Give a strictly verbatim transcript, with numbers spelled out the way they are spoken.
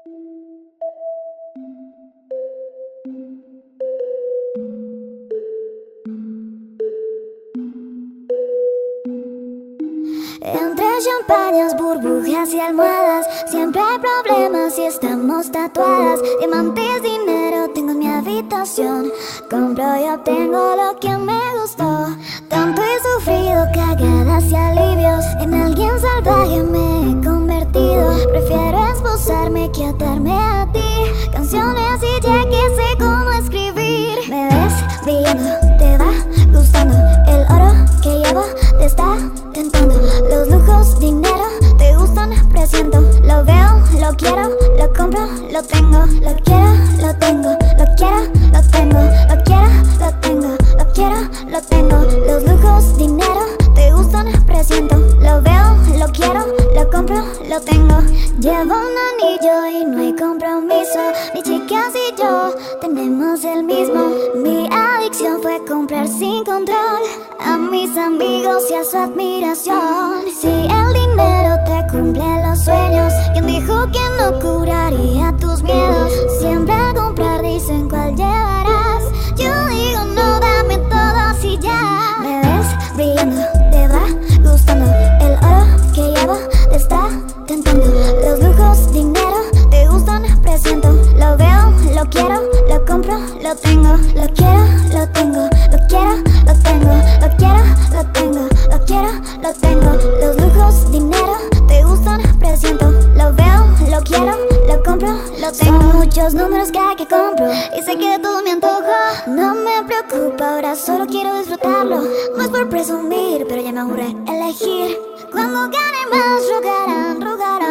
Entre champañas, burbujas y almohadas, siempre hay problemas y estamos tatuadas. Diamantes, dinero, tengo en mi habitación. Compro y obtengo lo que me gustó. Tanto he sufrido, cagadas y alivios. En alguien salvaje me he convertido. Prefiero esposarme que atarme a ti. Canciones y ya que sé cómo escribir. Me ves brillando, te va gustando. El oro que llevo te está tentando. Los lujos, dinero, te gustan, presiento. Lo veo, lo quiero, lo compro, lo tengo. Lo quiero, lo tengo, lo quiero, lo tengo. Lo quiero, lo tengo, lo quiero, lo tengo. Los lujos, dinero, te gustan, presiento. Lo veo, lo quiero, lo compro, lo tengo. Llevo un anillo y no hay compromiso. Mis chicas y yo tenemos el mismo. Mi adicción fue comprar sin control a mis amigos y a su admiración. Si el dinero te cumple los sueños, ¿quién dijo que no curaría tus miedos? Siempre al comprar dicen cuál llevarás. Yo digo no, dame todo así ya. Me ves brillando, te va gustando. El oro que llevo te está tentando. Los lujos, dinero, te gustan, presiento. Lo veo, lo quiero, lo compro, lo tengo. Lo quiero, lo tengo, lo quiero, lo tengo. Lo quiero, lo tengo, lo quiero, lo tengo. Los lujos, dinero, te gustan, presiento. Lo veo, lo quiero, lo compro, lo tengo. Son muchos números que hay que compro y sé que de todo me antojo. No me preocupa, ahora solo quiero disfrutarlo. No es por presumir, pero ya me aburre elegir. Cuando gane más, rogarán, rogarán.